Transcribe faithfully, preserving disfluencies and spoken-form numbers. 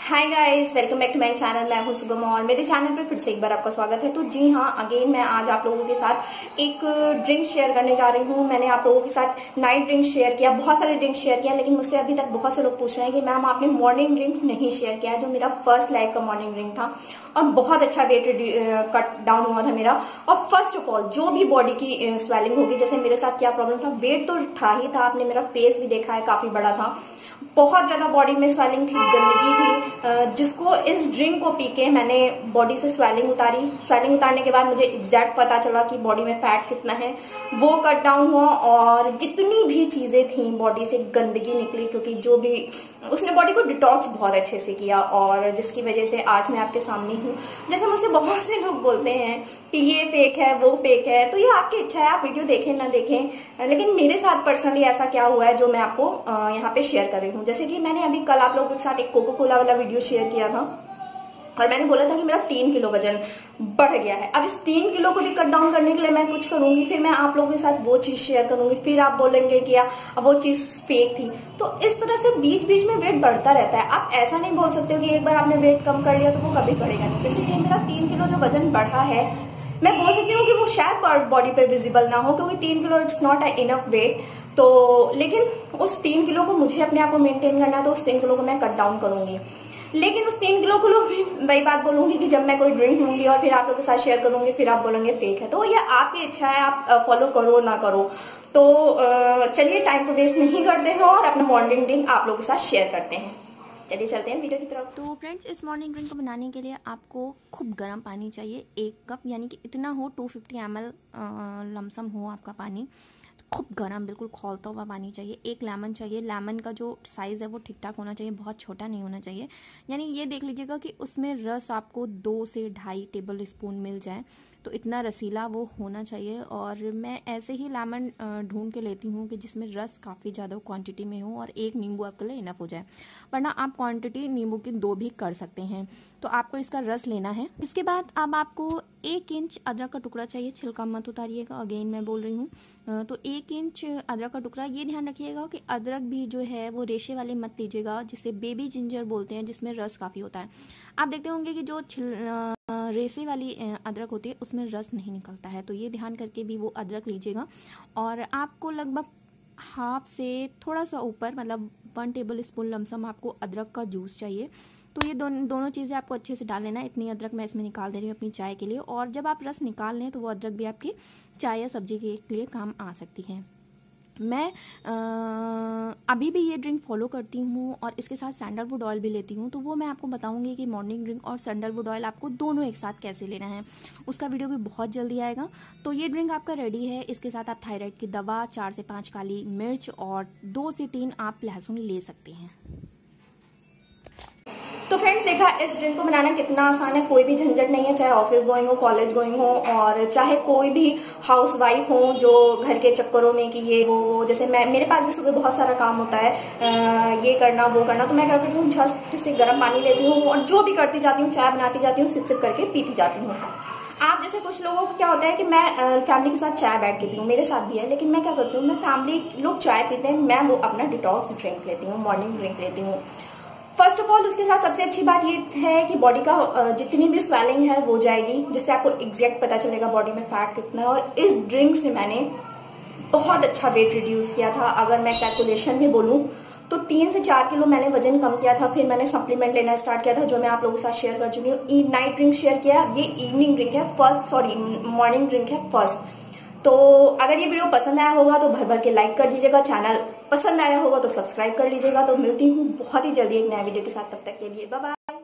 Hi guys, welcome back to my channel. मैं हूं सुगम और मेरे चैनल पर फिर से एक बार आपका स्वागत है। तो जी हाँ, अगेन मैं आज आप लोगों के साथ एक ड्रिंक शेयर करने जा रही हूँ। मैंने आप लोगों के साथ नाइट ड्रिंक शेयर किया, बहुत सारे ड्रिंक शेयर किया, लेकिन मुझसे अभी तक बहुत से लोग पूछ रहे हैं कि मैम आपने मॉर्निंग ड्रिंक नहीं शेयर किया है, जो मेरा फर्स्ट लाइफ का मॉर्निंग ड्रिंक था और बहुत अच्छा वेट कट डाउन हुआ था मेरा। और फर्स्ट ऑफ ऑल, जो भी बॉडी की स्वेलिंग होगी, जैसे मेरे साथ क्या प्रॉब्लम था, वेट तो था ही था, आपने मेरा फेस भी देखा है, काफी बड़ा था, बहुत ज्यादा बॉडी में स्वेलिंग थी, गंदगी थी, जिसको इस ड्रिंक को पी के मैंने बॉडी से स्वेलिंग उतारी। स्वेलिंग उतारने के बाद मुझे एग्जैक्ट पता चला कि बॉडी में फैट कितना है, वो कट डाउन हुआ और जितनी भी चीजें थी बॉडी से गंदगी निकली, क्योंकि जो भी उसने बॉडी को डिटॉक्स बहुत अच्छे से किया और जिसकी वजह से आज मैं आपके सामने हूँ। जैसे मुझसे बहुत से लोग बोलते हैं कि ये फेक है, वो फेक है, तो ये आपकी इच्छा है, आप वीडियो देखें ना देखें, लेकिन मेरे साथ पर्सनली ऐसा क्या हुआ है जो मैं आपको यहाँ पे शेयर कर रही हूँ। जैसे कि मैंने अभी कल आप लोगों के साथ एक कोको कोला वाला वीडियो शेयर किया था और मैंने बोला था कि मेरा तीन किलो वजन बढ़ गया है। अब इस तीन किलो को भी कट डाउन करने के लिए मैं कुछ करूंगी, फिर मैं आप लोगों के साथ वो चीज शेयर करूंगी, फिर आप बोलेंगे कि यार वो चीज फेक थी। तो इस तरह से बीच बीच में वेट बढ़ता रहता है। आप ऐसा नहीं बोल सकते हो कि एक बार आपने वेट कम कर लिया तो वो कभी बढ़ेगा नहीं। इसीलिए मेरा तीन किलो जो वजन बढ़ा है, मैं बोल सकती हूँ कि वो शायद बॉडी पे विजिबल ना हो, क्योंकि तीन kilo it's not a enough weight. तो लेकिन उस तीन किलो को मुझे अपने आप को मेंटेन करना है, तो उस तीन किलो को मैं कट डाउन करूंगी। लेकिन उस तीन किलो को भी वही बात बोलूंगी कि जब मैं कोई ड्रिंक लूंगी और फिर आप लोगों के साथ शेयर करूंगी, फिर आप बोलेंगे फेक है। तो ये आपकी इच्छा है, आप फॉलो करो ना करो। तो चलिए टाइम को वेस्ट नहीं करते हैं और अपना मॉर्निंग ड्रिंक आप लोगों के साथ शेयर करते हैं। चलिए चलते हैं वीडियो की तरफ। तो फ्रेंड्स, इस मॉर्निंग ड्रिंक को बनाने के लिए आपको खूब गर्म पानी चाहिए, एक कप, यानी कि इतना हो, two fifty M L lump sum हो आपका पानी, खूब गर्म, बिल्कुल खौलता हुआ पानी चाहिए। एक लेमन चाहिए, लेमन का जो साइज़ है वो ठीक ठाक होना चाहिए, बहुत छोटा नहीं होना चाहिए। यानी ये देख लीजिएगा कि उसमें रस आपको दो से ढाई टेबल स्पून मिल जाए, तो इतना रसीला वो होना चाहिए। और मैं ऐसे ही लेमन ढूंढ के लेती हूँ कि जिसमें रस काफ़ी ज़्यादा क्वांटिटी में हो और एक नींबू आपके लिए इनफ हो जाए, वरना आप क्वांटिटी नींबू की दो भी कर सकते हैं। तो आपको इसका रस लेना है। इसके बाद अब आपको एक इंच अदरक का टुकड़ा चाहिए, छिलका मत उतारिएगा, अगेन मैं बोल रही हूँ। तो एक इंच अदरक का टुकड़ा, ये ध्यान रखिएगा कि अदरक भी जो है वो रेशे वाले मत लीजिएगा, जिसे बेबी जिंजर बोलते हैं, जिसमें रस काफ़ी होता है। आप देखते होंगे कि जो छिल रेसे वाली अदरक होती है उसमें रस नहीं निकलता है, तो ये ध्यान करके भी वो अदरक लीजिएगा। और आपको लगभग हाफ से थोड़ा सा ऊपर, मतलब वन टेबल स्पून लमसम आपको अदरक का जूस चाहिए। तो ये दोनों दोनों चीज़ें आपको अच्छे से डाल लेना है। इतनी अदरक मैं इसमें निकाल दे रही हूँ अपनी चाय के लिए, और जब आप रस निकाल लें तो वो अदरक भी आपकी चाय या सब्जी के लिए काम आ सकती है। मैं आ, अभी भी ये ड्रिंक फॉलो करती हूँ और इसके साथ सैंडलवुड ऑयल भी लेती हूँ। तो वो मैं आपको बताऊँगी कि मॉर्निंग ड्रिंक और सैंडलवुड ऑयल आपको दोनों एक साथ कैसे लेना है, उसका वीडियो भी बहुत जल्दी आएगा। तो ये ड्रिंक आपका रेडी है। इसके साथ आप थायराइड की दवा, चार से पाँच काली मिर्च और दो से तीन आप लहसुन ले सकते हैं। तो फ्रेंड्स, देखा इस ड्रिंक को बनाना कितना आसान है, कोई भी झंझट नहीं है, चाहे ऑफिस गोइंग हो, कॉलेज गोइंग हो, और चाहे कोई भी हाउस वाइफ हो जो घर के चक्करों में कि ये वो वो जैसे मैं, मेरे पास भी सुबह बहुत सारा काम होता है, आ, ये करना वो करना, तो मैं क्या करती हूँ, झट से गर्म पानी लेती हूँ और जो भी करती जाती हूँ, चाय बनाती जाती हूँ, सिप सिप करके पीती जाती हूँ। आप जैसे कुछ लोगों को क्या होता है कि मैं फैमिली के साथ चाय बैठ के पीऊँ, मेरे साथ भी है, लेकिन मैं क्या करती हूँ, मैं फैमिली लोग चाय पीते हैं, मैं वो अपना डिटॉक्स ड्रिंक लेती हूँ, मॉर्निंग ड्रिंक लेती हूँ। फर्स्ट ऑफ ऑल, उसके साथ सबसे अच्छी बात ये है कि बॉडी का जितनी भी स्वेलिंग है वो जाएगी, जिससे आपको एग्जैक्ट पता चलेगा बॉडी में फैट कितना है। और इस ड्रिंक से मैंने बहुत अच्छा वेट रिड्यूस किया था। अगर मैं कैलकुलेशन में बोलूँ तो तीन से चार किलो मैंने वजन कम किया था। फिर मैंने सप्लीमेंट लेना स्टार्ट किया था, जो मैं आप लोगों के साथ शेयर कर चुकी हूँ। नाइट ड्रिंक शेयर किया, ये इवनिंग ड्रिंक है फर्स्ट, सॉरी मॉर्निंग ड्रिंक है फर्स्ट। तो अगर ये वीडियो पसंद आया होगा तो भर भर के लाइक कर दीजिएगा, चैनल पसंद आया होगा तो सब्सक्राइब कर लीजिएगा। तो मिलती हूँ बहुत ही जल्दी एक नया वीडियो के साथ, तब तक के लिए बाय बाय।